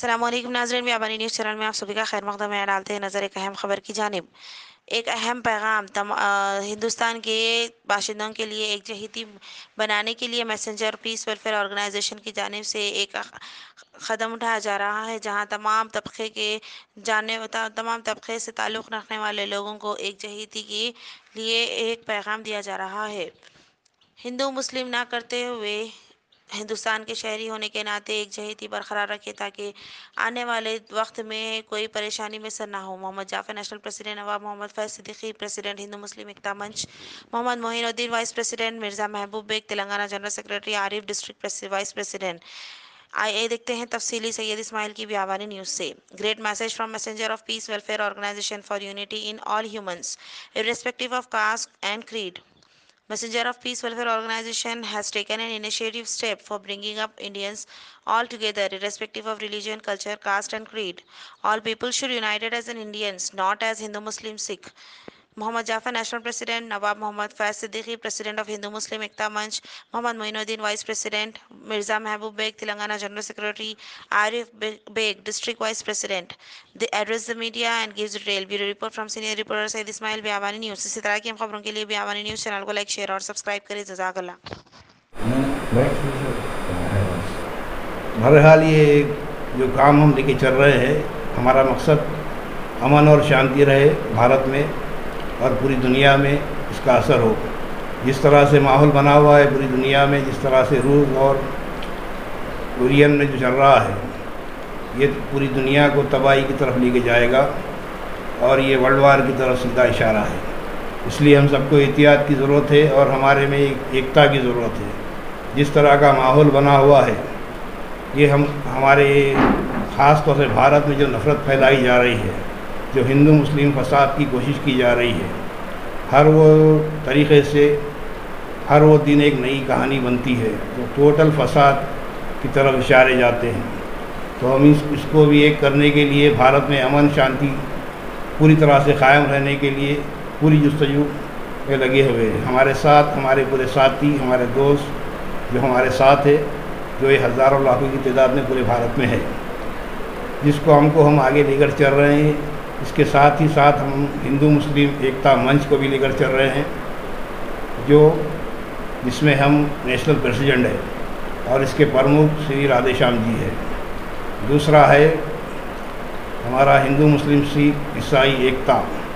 अस्सलाम वालेकुम नाज़रीन, व्यापारी न्यूज़ चैनल में आप सभी का खैर मकदम है। डालते हैं नज़र एक अहम खबर की जानिब। एक अहम पैगाम हिंदुस्तान के बाशिंदों के लिए एक जहीती बनाने के लिए मैसेंजर पीस वेलफेयर ऑर्गेनाइजेशन की जानिब से एक कदम उठाया जा रहा है, जहां तमाम तबके से ताल्लुक़ रखने वाले लोगों को एक जहीती के लिए एक पैगाम दिया जा रहा है। हिंदू मुस्लिम ना करते हुए हिंदुस्तान के शहरी होने के नाते एक जहीती बरकरार रखे, ताकि आने वाले वक्त में कोई परेशानी में सर ना हो। Mohammad Jafar national president, Nawab Mohammad Faiz Siddiqui president Hindu Muslim Ekta Manch, Mohammad Moinuddin vice president, Mirza Mehboob Baig Telangana general secretary, Arif district vice president. आइए देखते हैं तफसीली सैयद इस्माइल की व्यावानी न्यूज़ से। Great message from messenger of peace welfare organisation for unity in all humans irrespective of caste and creed. Messenger of Peace Welfare Organization has taken an initiative step for bringing up Indians all together, irrespective of religion, culture, caste, and creed. All people should unite as an Indians, not as Hindu, Muslim, Sikh. Muhammad Jafar, National President; Nawab Muhammad Faiz Siddiqui, President of Hindu Muslim Ekta Manch; Muhammad Moinuddin, Vice President; Mirza Mehboob Beg, Telangana General Secretary; Arif Beg, District Vice President. They address the media and gives detail. Bureau report from senior reporter Said Ismail, Biawani News. इसी तरह की हम खबरों के लिए Biyawani news channel को like, share और subscribe करें। जज़ाकल्लाह। बहरहाल ये जो काम हम लेके चल रहे हैं, हमारा मकसद अमन और शांति रहे भारत में और पूरी दुनिया में इसका असर हो। जिस तरह से माहौल बना हुआ है पूरी दुनिया में, जिस तरह से रूस और कुरियन में जो चल रहा है, ये पूरी दुनिया को तबाही की तरफ लेके जाएगा और ये वर्ल्ड वार की तरफ सीधा इशारा है। इसलिए हम सबको एहतियात की ज़रूरत है और हमारे में एकता की ज़रूरत है। जिस तरह का माहौल बना हुआ है, ये हमारे ख़ास तौर से भारत में जो नफ़रत फैलाई जा रही है, जो हिंदू मुस्लिम फसाद की कोशिश की जा रही है, हर वो तरीक़े से हर वो दिन एक नई कहानी बनती है, तो टोटल फसाद की तरफ इशारे जाते हैं। तो हम इसको भी एक करने के लिए भारत में अमन शांति पूरी तरह से कायम रहने के लिए पूरी जस्तजू में लगे हुए हैं। हमारे साथ हमारे पूरे साथी, हमारे दोस्त जो हमारे साथ है, जो ये हज़ारों लाखों की तादाद में पूरे भारत में है, जिसको हम आगे लेकर चल रहे हैं। इसके साथ ही साथ हम हिंदू मुस्लिम एकता मंच को भी लेकर चल रहे हैं, जिसमें हम नेशनल प्रेसिडेंट है और इसके प्रमुख श्री राधेश्याम जी है। दूसरा है हमारा हिंदू मुस्लिम सिख ईसाई एकता,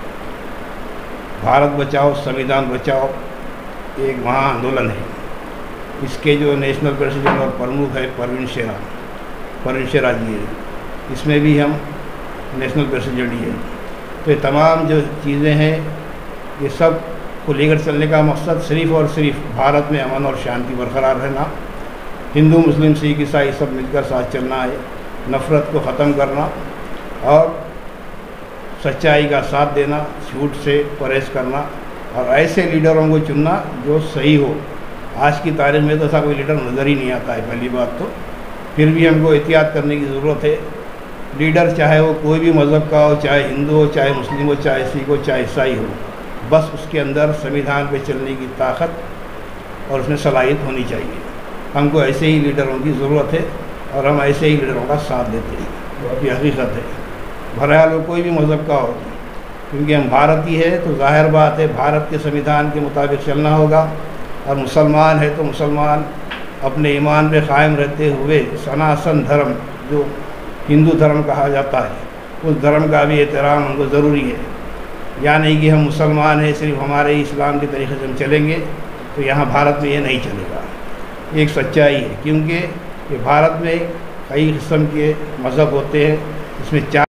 भारत बचाओ संविधान बचाओ, एक महा आंदोलन है। इसके जो नेशनल प्रेसिडेंट और प्रमुख है परवीन शेरा जी है, इसमें भी हम नेशनल प्रेसिडेंट ही है। तो ये तमाम जो चीज़ें हैं, ये सब को लेकर चलने का मकसद सिर्फ़ और सिर्फ भारत में अमन और शांति बरकरार रहना, हिंदू मुस्लिम सिख ईसाई सब मिलकर साथ चलना है, नफ़रत को ख़त्म करना और सच्चाई का साथ देना, झूठ से परहेज़ करना और ऐसे लीडरों को चुनना जो सही हो। आज की तारीख में तो ऐसा कोई लीडर नज़र ही नहीं आता है, पहली बात तो। फिर भी हमको एहतियात करने की ज़रूरत है। लीडर चाहे वो कोई भी मज़हब का हो, चाहे हिंदू हो, चाहे मुस्लिम हो, चाहे सिख हो, चाहे ईसाई हो, बस उसके अंदर संविधान पे चलने की ताकत और उसमें सलाहियत होनी चाहिए। हमको ऐसे ही लीडरों की ज़रूरत है और हम ऐसे ही लीडरों का साथ देते हैं, ये हकीकत है। बहरहाल वो कोई भी मज़हब का हो, क्योंकि हम भारतीय है तो ज़ाहिर बात है भारत के संविधान के मुताबिक चलना होगा। और मुसलमान है तो मुसलमान अपने ईमान पे कायम रहते हुए सनातन धर्म जो हिंदू धर्म कहा जाता है, उस धर्म का भी एहतराम हमको ज़रूरी है। या नहीं कि हम मुसलमान हैं सिर्फ हमारे इस्लाम के तरीक़े से हम चलेंगे, तो यहाँ भारत में ये नहीं चलेगा। एक सच्चाई है, क्योंकि ये भारत में कई किस्म के मज़हब होते हैं, इसमें 4